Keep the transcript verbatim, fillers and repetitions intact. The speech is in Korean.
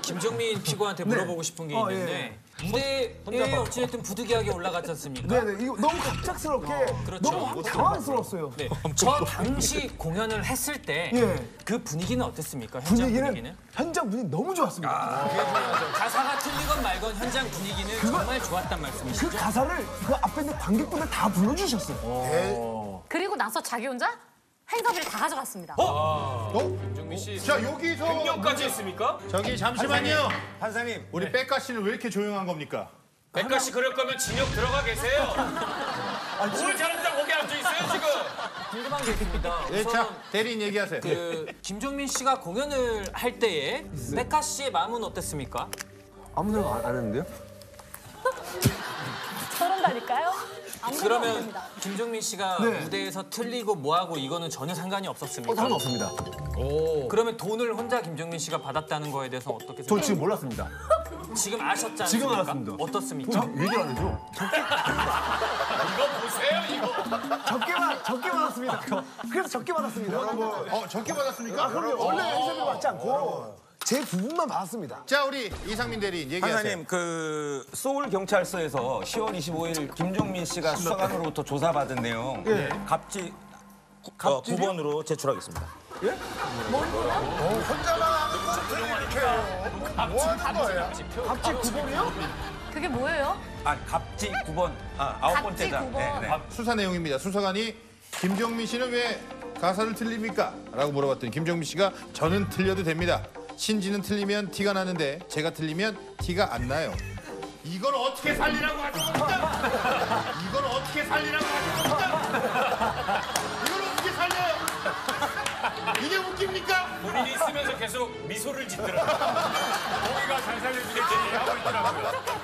김정민 피고한테 물어보고 싶은 게 어, 있는데 무대에 어찌됐든 부득이하게 올라갔지 않습니까? 네네, 이거 너무 갑작스럽게 그렇죠. 너무 당황스러웠어요. 네. 저 당시 공연을 했을 때 그 예. 분위기는 어땠습니까? 현장 분위기는, 분위기는? 현장 분위기 너무 좋았습니다. 아, 가사가 틀리건 말건 현장 분위기는 정말 좋았단 말씀이시죠? 그 가사를 그 앞에 있는 관객분들 다 불러주셨어요. 그리고 나서 자기 혼자 행사비를 다 가져갔습니다. 어? 김정민 씨. 자, 여기서 횡령까지 했습니까? 저기 잠시만요. 판사님, 우리 백가 씨는 왜 이렇게 조용한 겁니까? 백가 씨 그럴 거면 징역 들어가 계세요. 뭘 잘한다 거기 앉아 있어요 지금. 궁금한 게 있습니다. 예, 우선 자, 대리인 얘기하세요. 그 김종민 씨가 공연을 할 때에 백가 씨의 마음은 어땠습니까? 아무 생각 안, 안 했는데요? 저런다니까요? 아무 생각 그러면 없습니다. 김종민 씨가 네. 무대에서 틀리고 뭐하고 이거는 전혀 상관이 없었습니까? 어, 상관없습니다. 그러면 돈을 혼자 김종민 씨가 받았다는 거에 대해서 어떻게 저 생각하세요? 지금 몰랐습니다. 지금 아셨지 않습니까? 지금 알았습니다. 어떻습니까? 얘기를 안 해줘. 이거 보세요 이거. 적게, 받, 적게 받았습니다. 그래서 적게 받았습니다. 어, 적게 받았습니까? 아, 그럼요. 원래 행사비 받지 않고 제 부분만 받았습니다. 자, 우리 이상민 대리인 얘기하세요. 판사님, 그 서울 경찰서에서 시월 이십오일 김종민 씨가 수사관으로부터 조사받은 내용 예. 갑질 어, 구 번으로 제출하겠습니다. 갑자기 구 번이요? 그게 뭐예요? 아, 갑질 구 번. 아, 아홉 번째 갑질 장. 구 번. 네, 네. 수사 내용입니다. 수사관이 김정민 씨는 왜 가사를 틀립니까? 라고 물어봤더니 김정민 씨가 저는 틀려도 됩니다. 신지는 틀리면 티가 나는데 제가 틀리면 티가 안 나요. 이걸 어떻게 살리라고 하는 겁니까? 이걸 어떻게 살리라고 하는 겁니까? 이걸 어떻게 살려요? 이게 웃깁니까? 본인이 쓰면서 계속 미소를 짓더라고요. 거기가 잘 살려주겠지 하고 있더라고요.